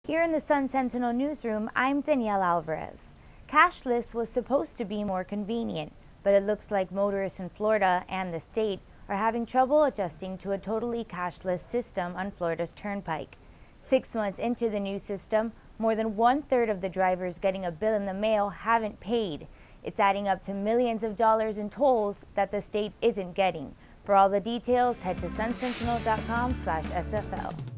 Here in the Sun Sentinel newsroom, I'm Danielle Alvarez. Cashless was supposed to be more convenient, but it looks like motorists in Florida and the state are having trouble adjusting to a totally cashless system on Florida's turnpike. 6 months into the new system, more than 1/3 of the drivers getting a bill in the mail haven't paid. It's adding up to millions of dollars in tolls that the state isn't getting. For all the details, head to sunsentinel.com/SFL.